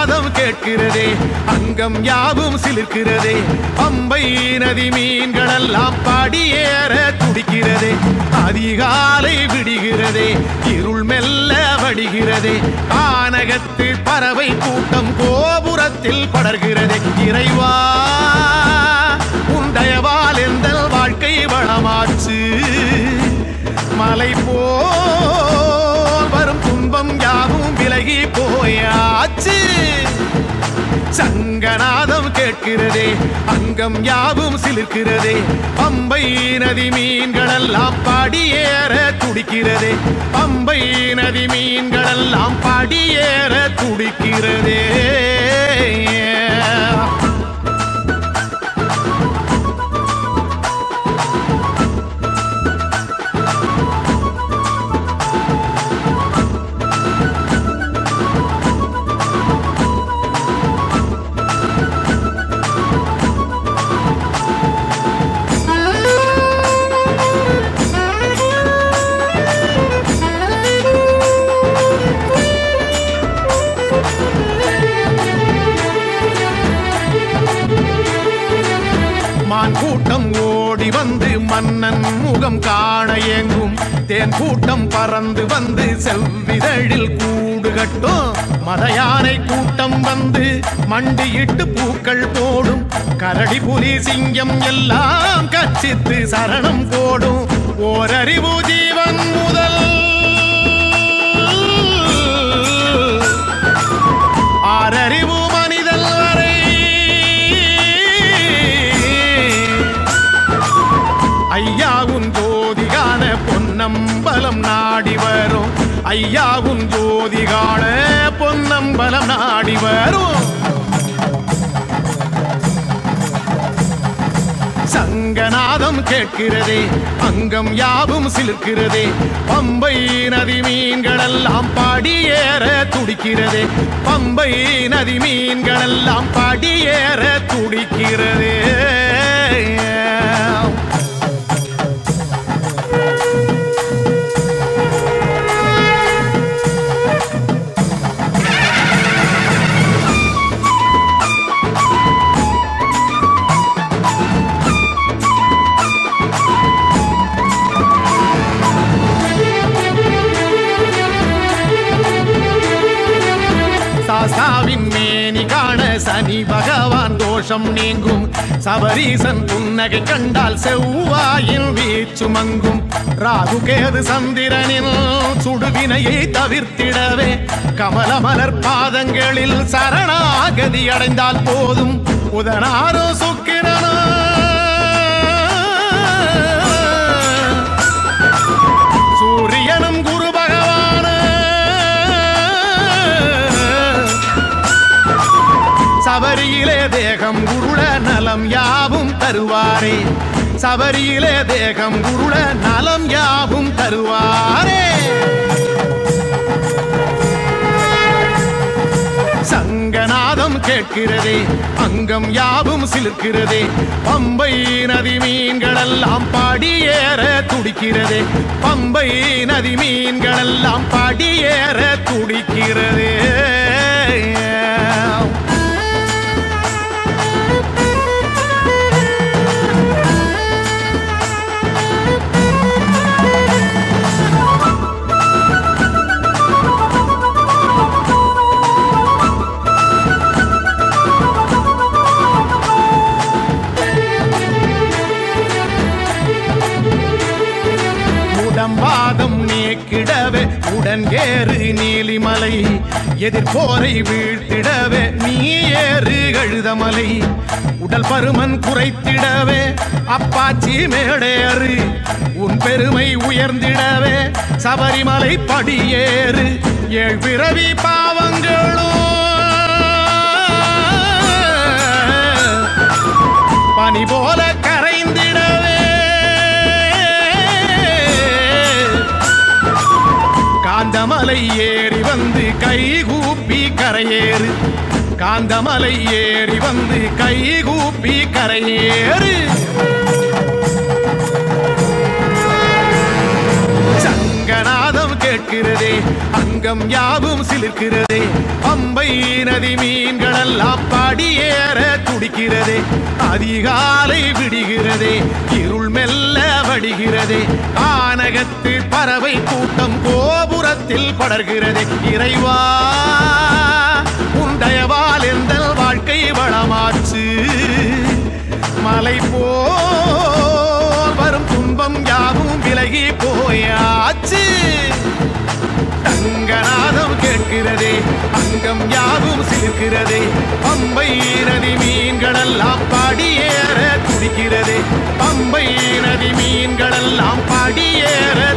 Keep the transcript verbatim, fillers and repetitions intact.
சங்கநாதம் கேட்கிறதே அங்கம் யாவும் சிலிர்க்கிறதே பம்பை நதி மீன்கள் எல்லாம் படியேற துடிக்கிறதே அதிகாலை விடுகிறதே இருள் மெல்ல வடிகிறதே கானகத்து பறவை கூட்டம் கோபுரத்தில் படர்கிறதே இறைவா உன் தயவால் எந்தல் வாழ்க்கை வளமாச்சு மலை போல் வரும் துன்பம் யாவும் விலகி போயாச்சு சங்கநாதம் கேட்கிறதே அங்கம் யாவும் சிலிர்க்கிறதே பம்பை நதி மீன்கள் எல்லாம் படியேற துடிக்கிறதே பம்பை நதி மீன்கள் எல்லாம் படியேற துடிக்கிறதே கூட்டம் ஓடி வந்து மன்னன் முகம் காண எங்கும் தேன் கூட்டம் பறந்து வந்து செவ்விதழில் கூடு கட்டும் மதயானை கூட்டம் வந்து மண்டியிட்டு பூக்கள் போடும் கரடி புலி சிங்கம் எல்லாம் கச்சித்து சரணம் போடும் ஓரறிவு ஜீவன் முதல் ஆறறிவு மனிதல் வரை ஐயாவும் ஜோதிகான பொன்னம்பலம் நாடி வரும் ஐயாவும் ஜோதிகான பொன்னம்பலம் நாடி வரும் சங்கநாதம் கேட்கிறதே அங்கம் யாவும் சிலிர்க்கிறதே பம்பை நதி மீன்கள் எல்லாம் படியேற துடிக்கிறதே பம்பை நதி மீன்கள் எல்லாம் படியேற துடிக்கிறதே சாஸ்தாவின் மேனி காண சனி பகவான் தோஷம் நீங்கும் சபரீசன் புன்னகை கண்டால் செவ்வாயின் வீச்சு மங்கும் ராகு கேது சந்திரனின் சுடுவினையை தவிர்த்திடவே கமல மலர் பாதங்களில் சரணாகதி அடைந்தால் போதும் உதனாரோ சுக்கிரனோ சூரியனும் குரு பகவான சபரியிலே தேகம் குருள நலம் யாவும் தருவாரே சபரியிலே தேகம் குருள நலம் யாவும் தருவாரே சங்கநாதம் கேட்கிறதே அங்கம் யாவும் சிலிர்க்கிறதே பம்பை நதி மீன்கள் எல்லாம் படியேற துடிக்கிறதே பம்பை நதி மீன்கள் எல்லாம் படியேற துடிக்கிறதே வாதம் நீக்கிடவே உடன் ஏறு நீலிமலை எதிர்போரை வீழ்த்திடவே நீ ஏறு கழுதமலை உடல் பருமன் குறைத்திடவே அப்பாச்சி மேடேறு உன் பெருமை உயர்ந்திடவே சபரிமலை படியேறு ஏழ் பிறவி பாவங்களும் பனி போல கரைந்திடவே காந்தமலை ஏறி வந்து கைகூப்பி கரையேறு காந்தமலை ஏறி வந்து கைகூப்பி கரையேறு சங்கநாதம் கேட்கிறதே அங்கம் யாவும் சிலிர்க்கிறதே பம்பை நதி மீன்களெல்லாம் படியேற துடிக்கிறதே அதிகாலை விடுகிறதே இருள் மெல்ல வடிகிறதே கானகத்து பறவை கூட்டம் கோபுரத்தில் படர்கிறதே இறைவா உண்டயவால் எந்த வாழ்க்கை வளமாச்சு மலை போல் வரும் துன்பம் யாவும் விலகி போயாச்சு தங்கநாதம் கேட்கிறதே அங்கம் யாவும் சிலிர்க்கிறதே பம்பை நதி மீன்களெல்லாம் படியேற துடிக்கிறதே பம்பை நதி மீன்களெல்லாம் படியேற